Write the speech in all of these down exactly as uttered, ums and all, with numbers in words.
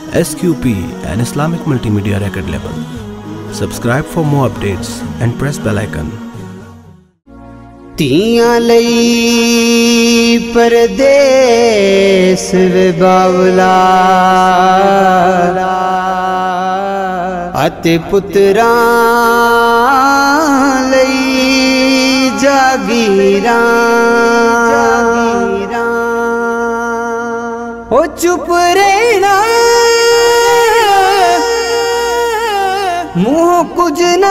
S Q P, an Islamic multimedia record label. Subscribe for more updates and press bell icon. तियां लई परदेस वे बावला अते पुत्रां लई जागीरां ओ चुप रहना मुँह कुछ ना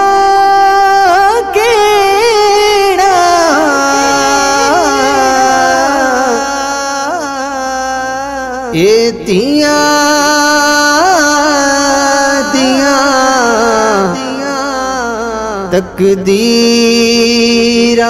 कहना ये तियां दियां तकदीरा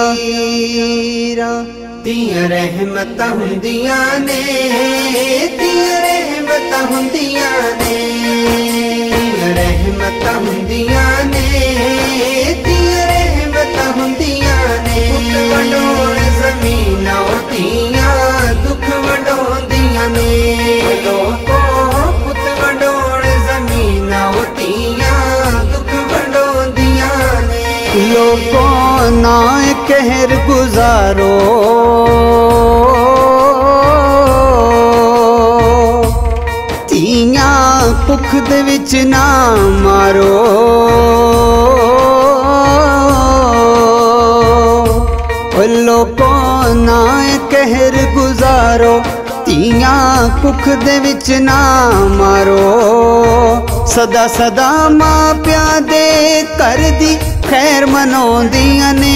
तियां रहमतां हुंदियां ने तियां रहमतां हुंदियां ने तियां रहमतां हुंदियां ने तियां रहमतां हुंदियां ने वडोण ज़मीनां तियां दुख वडोंदियां ने लोको पुत वडोण ज़मीनां तियां दुख वडोंदियां ने लोको ना कहर गुजारो तियां भुख दे विच ना मारो लोको ना कहर गुजारो तियां भुख दे विच ना मारो सदा सदा मां प्या दे घर दी खैर मनौंदियां ने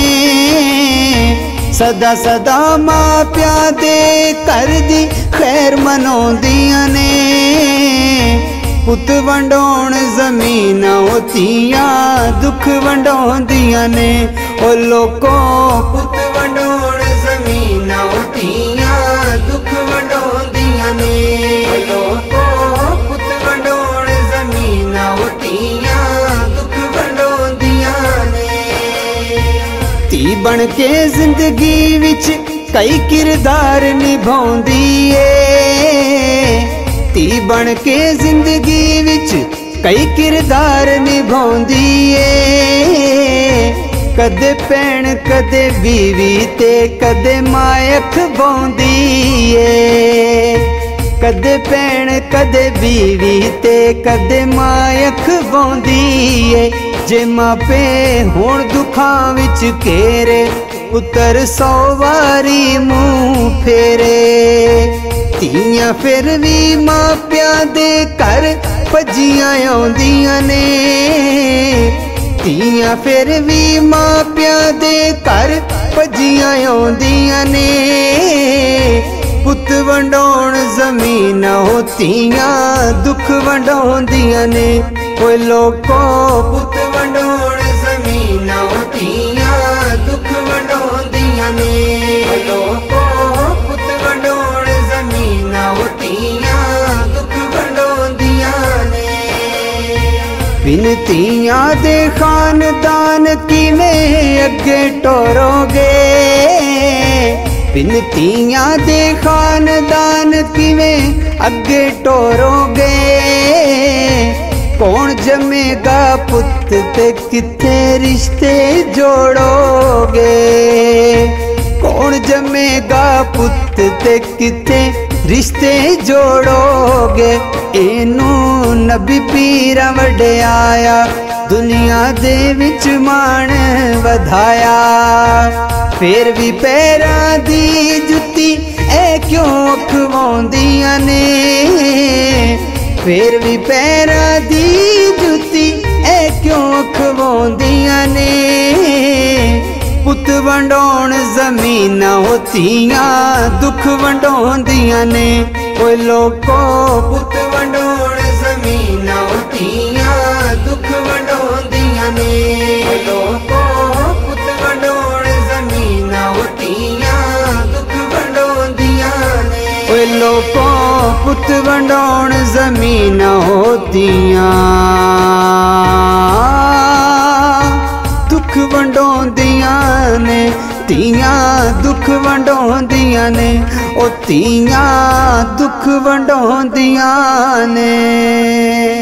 सदा सदा मां प्या दे घर दी खैर मनौंदियां ने पुत वंडोण ज़मीनां तियां दुख वंडोंदियां ने ओ लोको पुत वंडोण ज़मीनां तियां दुख वंडोंदियां ने लोको पुत वंडोण ज़मीनां तियां दुख वंडोंदियां ने धी बन के जिंदगी विच कई किरदार निभाउंदी ए धी बन के जिंदगी विच कई किरदार निभाउंदी ए कदे भैण कदे बीवी ते कदे मायक बाउंदी ए कदे भैण कदे बीवी ते कदे मायक बाउंदी ए जे मापे होण दुखां विच घेरे पुत्तर सौ वारी मुंह फेरे तियां फिर भी मापियां दे घर भजियां आउंदियां ने तियां फिर भी मापियां दे घर भजियां आउंदियां ने पुत वंडोण ज़मीनां तियां दुख वंडोंदियां ने ओए लोको पुत वंडोण ज़मीनां तियां दुख वंडोंदियां ने लोको पुत वंडोण ज़मीनां तियां दुख वंडोंदियां ने बिन तियां दे खानदान किवें अगे टोरोगे बिन तियां दे खानदान किवें अगे टोरोगे कौन जमेगा पुत ते किथे रिश्ते जोड़ोगे कौन जमेगा पुत ते किथे रिश्ते जोड़ोगे एनू नबी पीरा वड्याया दुनिया दे विच मान वधाया फिर भी पैरां दी जुत्ती ए क्यों अखवाउंदियां ने फिर भी पैरां दी जुत्ती ए क्यों अखवाउंदियां ने पुत वंडोण ज़मीनां तियां दुख वंडोंदियां ने ओए लोको पुत वंडोण ज़मीनां तियां दुख वंडोंदियां ने लोको पुत वंडोण ज़मीनां तियां दुख वंडोंदियां ने ओए लोको पुत वंडोण ज़मीनां तियां दुख वंडोंदियां ने तियां दुख वंडोंदियां ने ओ धीआं दुख वंडाउंदियां ने।